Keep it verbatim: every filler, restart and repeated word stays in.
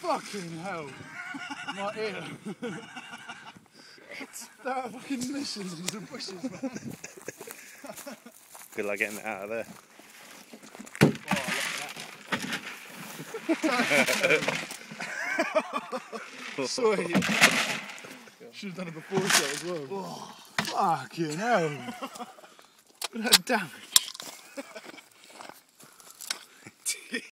Fucking hell. My ear. There are fucking missions into the bushes, man. Good luck getting it out of there. Oh, sweet. Should have done a before shot as well. Oh, fucking hell. Look at that damage.